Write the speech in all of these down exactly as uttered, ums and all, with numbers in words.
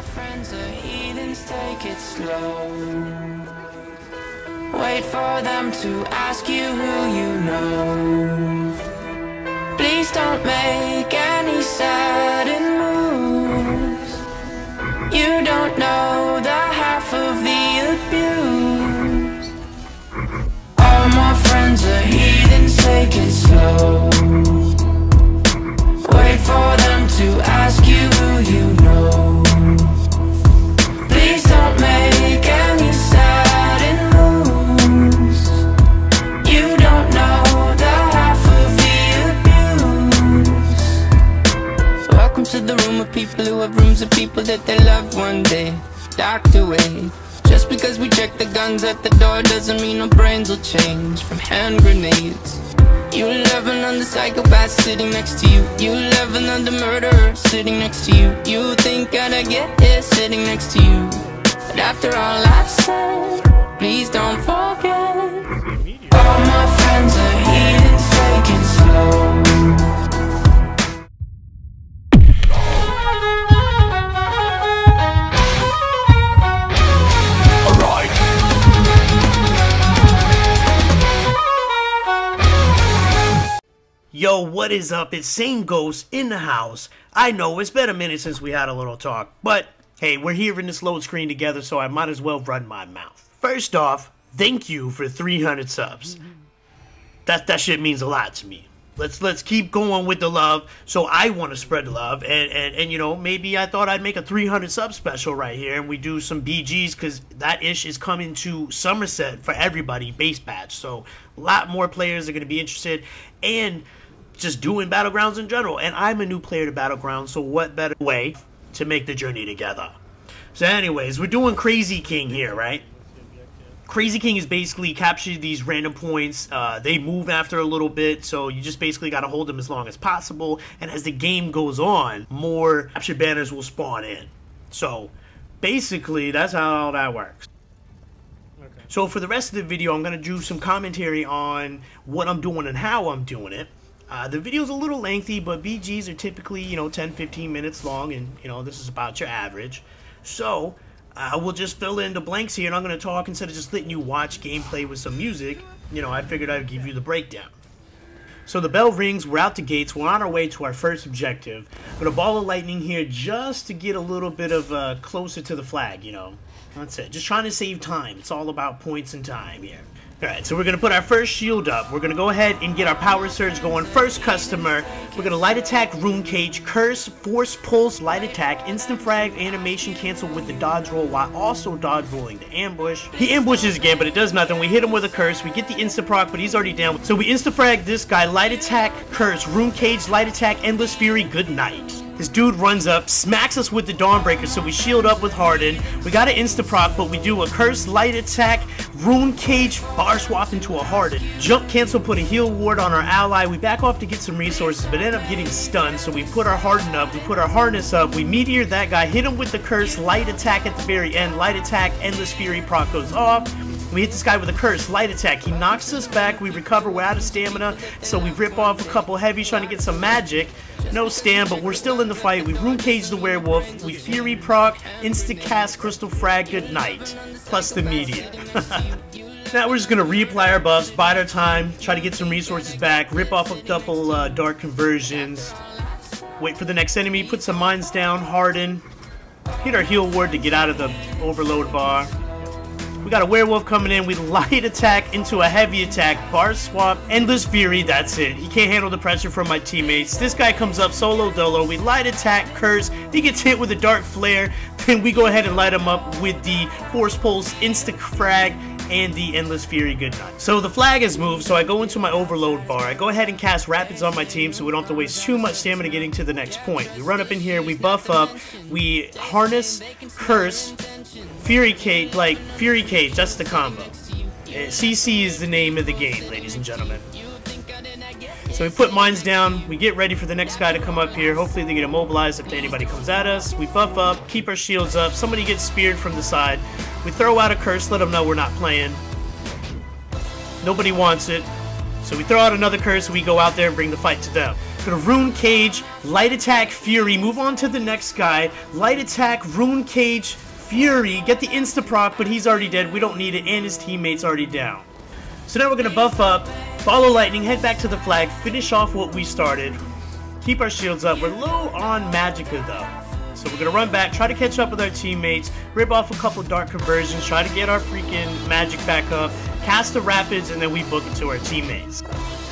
friends are heathens, take it slow. Wait for them to ask you who you know. Please don't make any sudden moves. You don't know the half of the abuse. All my friends are heathens, take it slow. Wait for them to ask you who you know. Please don't make any sudden moves. You don't know the half of the abuse. Welcome to the room of people who have rooms of people that they love one day docked away. Just because we check the guns at the door doesn't mean our brains will change from hand grenades. You love another psychopath sitting next to you. You love another murderer sitting next to you. You think I'd get here sitting next to you. But after all I've said, please don't forget. All my friends are heathens, take it slow. Yo, what is up? It's Sain-Ghost in the house. I know, it's been a minute since we had a little talk, but hey, we're here in this load screen together, so I might as well run my mouth. First off, thank you for three hundred subs. That that shit means a lot to me. Let's let's keep going with the love. So I want to spread the love, and, and and you know, maybe I thought I'd make a three hundred sub special right here, and we do some B Gs, because that ish is coming to Somerset for everybody, base patch. So a lot more players are going to be interested, and just doing Battlegrounds in general. And I'm a new player to Battlegrounds, so what better way to make the journey together? So anyways, we're doing Crazy King here, right? Crazy King is basically capture these random points. Uh, they move after a little bit, so you just basically got to hold them as long as possible. And as the game goes on, more capture banners will spawn in. So basically, that's how all that works. Okay. So for the rest of the video, I'm going to do some commentary on what I'm doing and how I'm doing it. Uh, the video's a little lengthy, but B Gs are typically, you know, ten fifteen minutes long, and, you know, this is about your average. So, uh, we'll just fill in the blanks here, and I'm going to talk instead of just letting you watch gameplay with some music. You know, I figured I'd give you the breakdown. So the bell rings, we're out the gates, we're on our way to our first objective. With a ball of lightning here just to get a little bit of uh, closer to the flag, you know. That's it. Just trying to save time. It's all about points and time here. Alright, so we're going to put our first shield up. We're going to go ahead and get our power surge going. First customer, we're going to light attack, rune cage, curse, force pulse, light attack, instant frag, animation cancel with the dodge roll while also dodge rolling the ambush. He ambushes again, but it does nothing. We hit him with a curse. We get the insta proc, but he's already down. So we insta frag this guy, light attack, curse, rune cage, light attack, endless fury, good night. This dude runs up, smacks us with the Dawnbreaker, so we shield up with Harden. We got an insta-proc, but we do a Curse, Light Attack, Rune Cage, bar swap into a Harden. Jump cancel, put a heal ward on our ally. We back off to get some resources, but end up getting stunned, so we put our Harden up, we put our Harness up, we Meteor that guy, hit him with the Curse, Light Attack at the very end, Light Attack, Endless Fury proc goes off. We hit this guy with a curse, light attack. He knocks us back. We recover. We're out of stamina, so we rip off a couple heavies trying to get some magic. No stam, but we're still in the fight. We rune cage the werewolf. We fury proc, insta cast crystal frag. Good night. Plus the meteor. Now we're just gonna reapply our buffs, bide our time, try to get some resources back, rip off a couple uh, dark conversions, wait for the next enemy, put some mines down, harden, hit our heal ward to get out of the overload bar. We got a werewolf coming in, we light attack into a heavy attack, bar swap, endless fury, that's it. He can't handle the pressure from my teammates. This guy comes up solo dolo, we light attack, curse, he gets hit with a dark flare, then we go ahead and light him up with the force pulse, insta frag, and the endless fury, good night. So the flag has moved, so I go into my overload bar. I go ahead and cast rapids on my team so we don't have to waste too much stamina getting to the next point. We run up in here, we buff up, we harness, curse, fury cage, like fury cage, that's the combo. C C is the name of the game, ladies and gentlemen. So we put mines down, we get ready for the next guy to come up here. Hopefully they get immobilized if anybody comes at us. We buff up, keep our shields up, somebody gets speared from the side. We throw out a curse, let them know we're not playing. Nobody wants it. So we throw out another curse, we go out there and bring the fight to them. Gonna Rune Cage, Light Attack, Fury, move on to the next guy. Light Attack, Rune Cage, Fury, get the insta-proc, but he's already dead. We don't need it, and his teammate's already down. So now we're gonna buff up, follow lightning, head back to the flag, finish off what we started. Keep our shields up. We're low on Magicka though. So we're gonna run back, try to catch up with our teammates, rip off a couple dark conversions, try to get our freaking magic back up, cast the rapids, and then we book it to our teammates.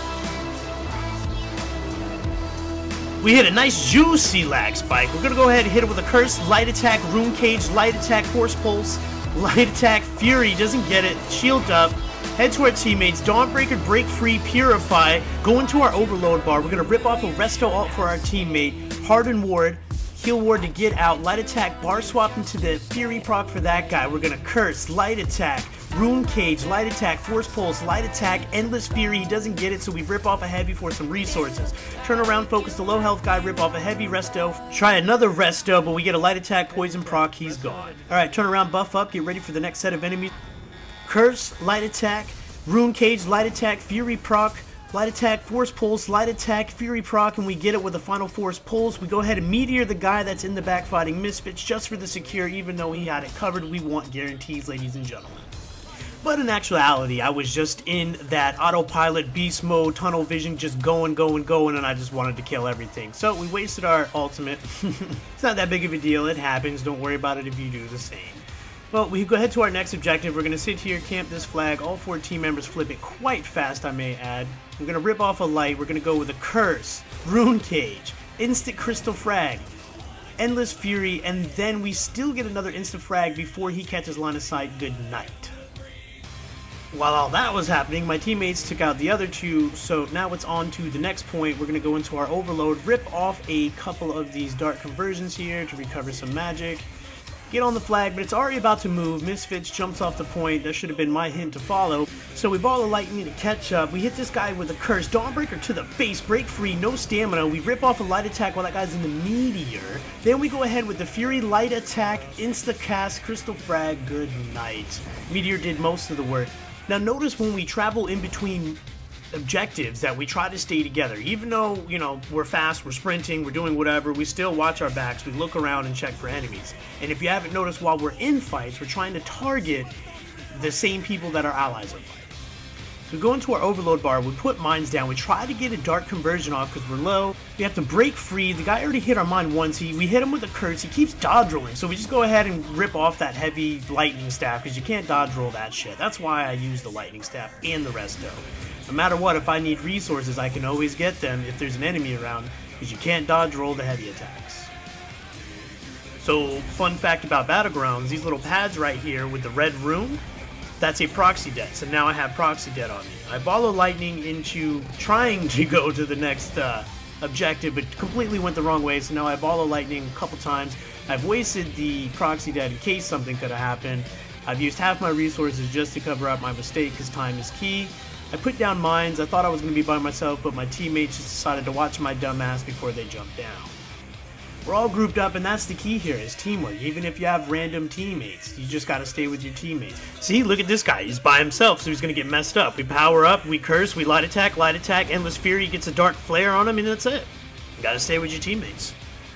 We hit a nice juicy lag spike. We're gonna go ahead and hit it with a curse, light attack, rune cage, light attack, force pulse, light attack, fury, doesn't get it, shield up. Head to our teammates, Dawnbreaker, Break Free, Purify, go into our Overload bar. We're going to rip off a Resto Alt for our teammate, Harden Ward, Heal Ward to get out, Light Attack, Bar Swap into the Fury proc for that guy. We're going to Curse, Light Attack, Rune Cage, Light Attack, Force Pulse, Light Attack, Endless Fury. He doesn't get it, so we rip off a Heavy for some resources. Turn around, focus the low health guy, rip off a Heavy Resto. Try another Resto, but we get a Light Attack, Poison proc, he's gone. Alright, turn around, buff up, get ready for the next set of enemies. Curse, Light Attack, Rune Cage, Light Attack, Fury proc, Light Attack, Force Pulse, Light Attack, Fury proc, and we get it with a final Force Pulse. We go ahead and Meteor the guy that's in the back fighting Misfits just for the secure, even though he had it covered. We want guarantees, ladies and gentlemen. But in actuality, I was just in that autopilot beast mode, tunnel vision, just going, going, going, and I just wanted to kill everything. So we wasted our ultimate. It's not that big of a deal, it happens, don't worry about it if you do the same. Well, we go ahead to our next objective. We're going to sit here, camp this flag. All four team members flip it quite fast, I may add. We're going to rip off a light. We're going to go with a curse, Rune Cage, instant crystal frag, endless fury, and then we still get another instant frag before he catches line of sight. Good night. While all that was happening, my teammates took out the other two, so now it's on to the next point. We're going to go into our overload, rip off a couple of these dark conversions here to recover some magic. Get on the flag, but it's already about to move. Misfits jumps off the point. That should have been my hint to follow. So we ball a lightning to catch up. We hit this guy with a curse. Dawnbreaker to the face. Break free. No stamina. We rip off a light attack while that guy's in the meteor. Then we go ahead with the Fury light attack. Insta cast. Crystal frag. Good night. Meteor did most of the work. Now notice when we travel in between objectives that we try to stay together. Even though, you know, we're fast, we're sprinting, we're doing whatever, we still watch our backs, we look around and check for enemies. And if you haven't noticed, while we're in fights, we're trying to target the same people that our allies are fighting. So we go into our overload bar, we put mines down, we try to get a dark conversion off because we're low. We have to break free. The guy already hit our mine once. He, we hit him with a curse. He keeps dodge rolling. So we just go ahead and rip off that heavy lightning staff because you can't dodge roll that shit. That's why I use the lightning staff and the resto. No matter what, if I need resources, I can always get them if there's an enemy around, because you can't dodge roll the heavy attacks. So, fun fact about Battlegrounds, these little pads right here with the red rune, that's a proxy debt, so now I have proxy debt on me. I follow lightning into trying to go to the next uh, objective, but completely went the wrong way, so now I follow lightning a couple times. I've wasted the proxy debt in case something could have happened. I've used half my resources just to cover up my mistake, because time is key. I put down mines. I thought I was going to be by myself, but my teammates just decided to watch my dumb ass before they jumped down. We're all grouped up, and that's the key here, is teamwork. Even if you have random teammates, you just got to stay with your teammates. See, look at this guy. He's by himself, so he's going to get messed up. We power up, we curse, we light attack, light attack, endless fury, gets a dark flare on him, and that's it. You got to stay with your teammates.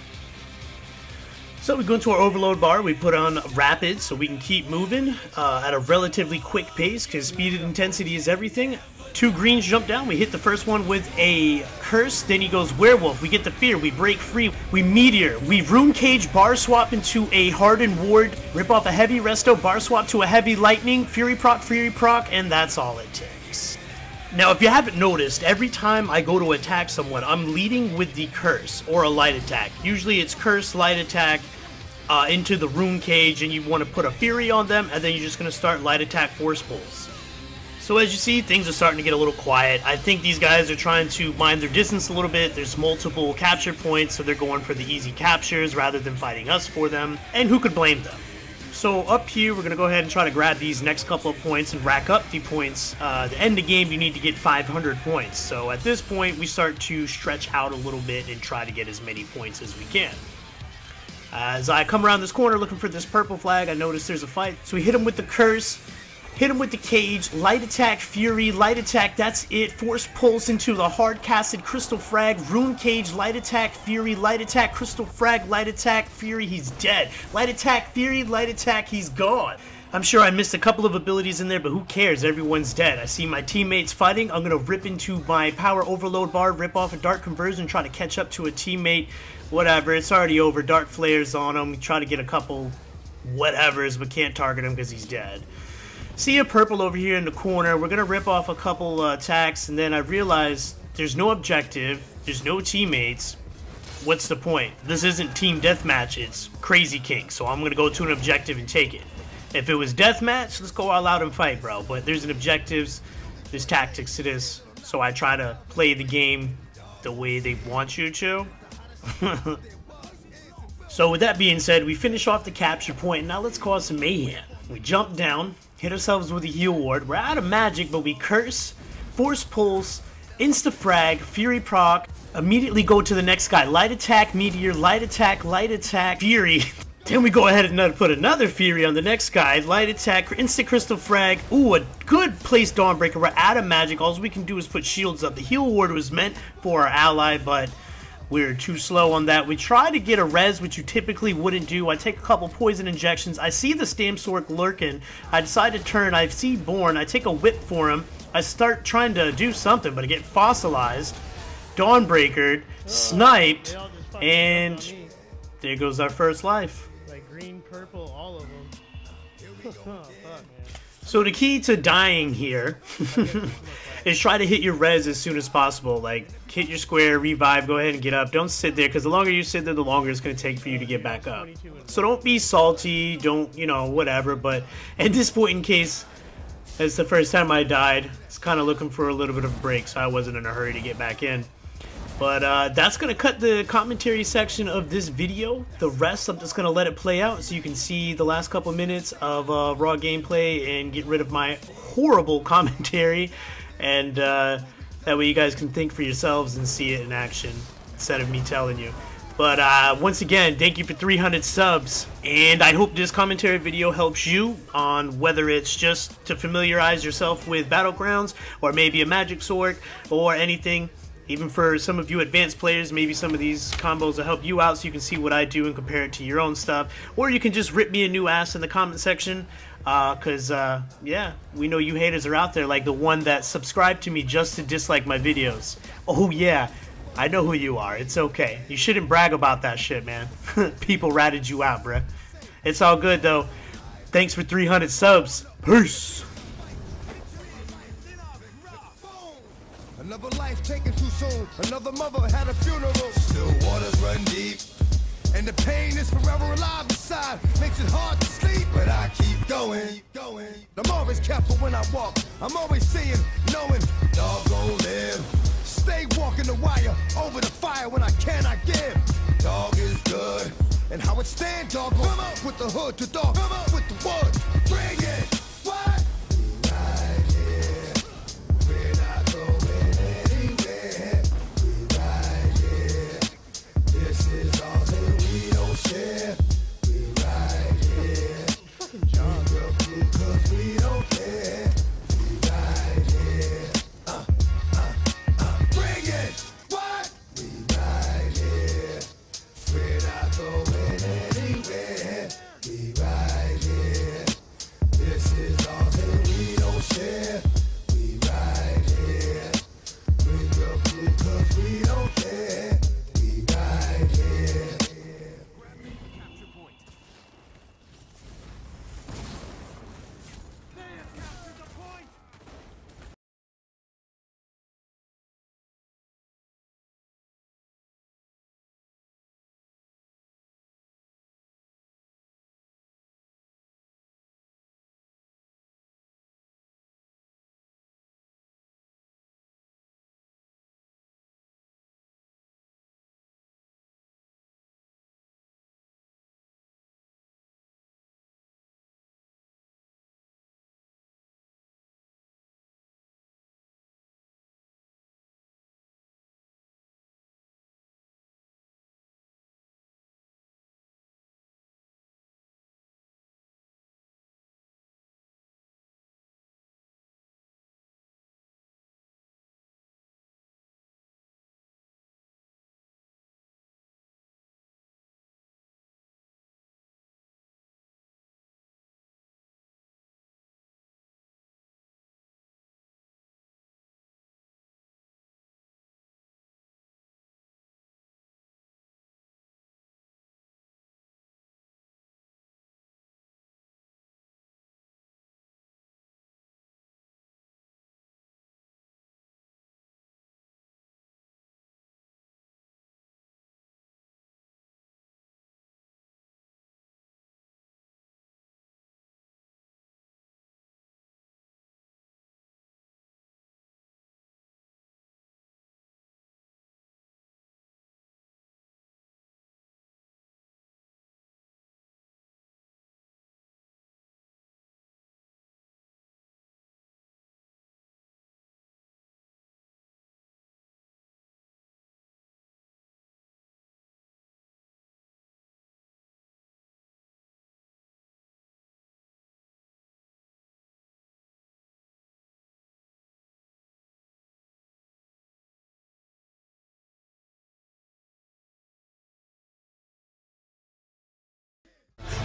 So we go into our overload bar, we put on rapids so we can keep moving uh, at a relatively quick pace because speed and intensity is everything. Two greens jump down, we hit the first one with a curse, then he goes werewolf, we get the fear, we break free, we meteor, we rune cage, bar swap into a hardened ward, rip off a heavy resto, bar swap to a heavy lightning, fury proc, fury proc, and that's all it takes. Now, if you haven't noticed, every time I go to attack someone, I'm leading with the curse or a light attack. Usually it's curse, light attack, uh, into the rune cage, and you want to put a fury on them, and then you're just going to start light attack force pulls. So as you see, things are starting to get a little quiet. I think these guys are trying to mind their distance a little bit. There's multiple capture points, so they're going for the easy captures rather than fighting us for them, and who could blame them? So up here, we're going to go ahead and try to grab these next couple of points and rack up the points. Uh, the end of game, you need to get five hundred points. So at this point, we start to stretch out a little bit and try to get as many points as we can. As I come around this corner looking for this purple flag, I notice there's a fight. So we hit him with the curse. Hit him with the cage, light attack, fury, light attack, that's it. Force pulse into the hard casted crystal frag, rune cage, light attack, fury, light attack, crystal frag, light attack, fury, he's dead. Light attack, fury, light attack, he's gone. I'm sure I missed a couple of abilities in there, but who cares? Everyone's dead. I see my teammates fighting. I'm going to rip into my power overload bar, rip off a dark conversion, try to catch up to a teammate. Whatever, it's already over. Dark flares on him. Try to get a couple whatevers, but can't target him because he's dead. See a purple over here in the corner. We're going to rip off a couple uh, attacks, and then I realize there's no objective. There's no teammates. What's the point? This isn't team deathmatch. It's Crazy King, so I'm going to go to an objective and take it. If it was deathmatch, let's go all out and fight, bro. But there's an objectives, there's tactics to this. So I try to play the game the way they want you to. So with that being said, we finish off the capture point. Now let's cause some mayhem. We jump down, hit ourselves with a heal ward. We're out of magic, but we curse, force pulse, insta frag, fury proc, immediately go to the next guy. Light attack, meteor, light attack, light attack, fury. Then we go ahead and put another fury on the next guy. Light attack, instant crystal frag. Ooh, a good place Dawnbreaker. We're out of magic. All we can do is put shields up. The heal ward was meant for our ally, but we're too slow on that. We try to get a res, which you typically wouldn't do. I take a couple poison injections. I see the Stam Sorc lurking. I decide to turn. I see Born. I take a whip for him. I start trying to do something, but I get fossilized, Dawnbreakered, sniped, and there goes our first life. Like green, purple, all of them. Oh, fuck, man. So the key to dying here is try to hit your res as soon as possible. Like, hit your square, revive, go ahead and get up. Don't sit there, because the longer you sit there, the longer it's going to take for you to get back up. So don't be salty, don't, you know, whatever. But at this point in case, it's the first time I died. It's kind of looking for a little bit of a break, so I wasn't in a hurry to get back in. But uh, that's going to cut the commentary section of this video. The rest, I'm just going to let it play out so you can see the last couple minutes of uh, raw gameplay and get rid of my horrible commentary. And uh, that way you guys can think for yourselves and see it in action instead of me telling you. But uh, once again, thank you for three hundred subs. And I hope this commentary video helps you on whether it's just to familiarize yourself with Battlegrounds or maybe a Magic Sorc or anything. Even for some of you advanced players, maybe some of these combos will help you out so you can see what I do and compare it to your own stuff. Or you can just rip me a new ass in the comment section. Because, uh, uh, yeah, we know you haters are out there, like the one that subscribed to me just to dislike my videos. Oh, yeah, I know who you are. It's okay. You shouldn't brag about that shit, man. People ratted you out, bruh. It's all good, though. Thanks for three hundred subs. Peace. Another life taken too soon. Another mother had a funeral. Still waters run deep, and the pain is forever alive inside. Makes it hard to sleep, but I keep going. Keep going. I'm always careful when I walk. I'm always seeing, knowing, dog gon' live. Stay walking the wire over the fire when I cannot give. Dog is good, and how it stand, dog gon' up with the hood to dog, come up with the wood. Bring it. What? Right here. We're not going anywhere. We right here. This is all that we don't share. We right here. Fucking job. We will do 'cause we don't care. We right here. Uh, uh, uh. Bring it. What? We right here. We're not going anywhere. We right here. This is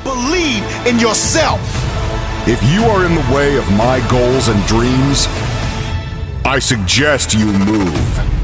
Believe in yourself. If you are in the way of my goals and dreams, I suggest you move.